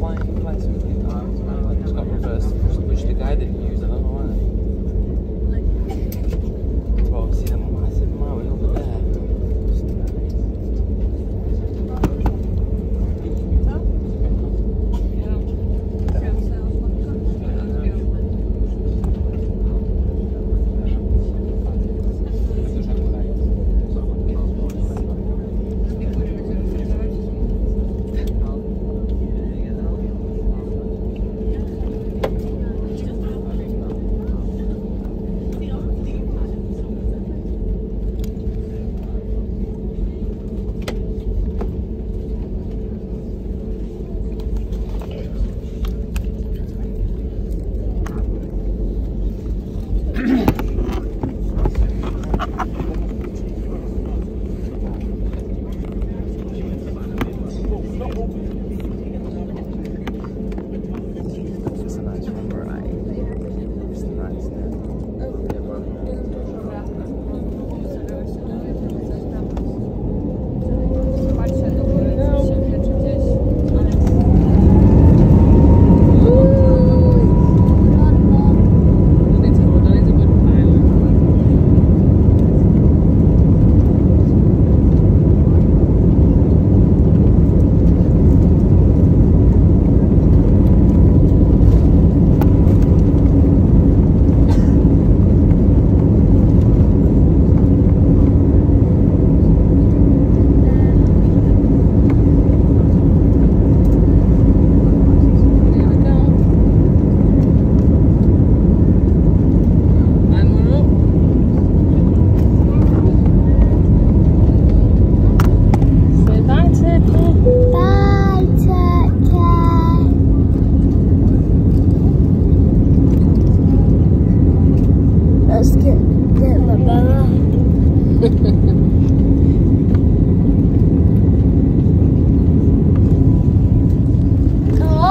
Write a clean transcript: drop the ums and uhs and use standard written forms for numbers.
flying place with you. It's got reversed, which the guy didn't use, I don't know why. Well, see them massive mountain over there. Let's get my brother.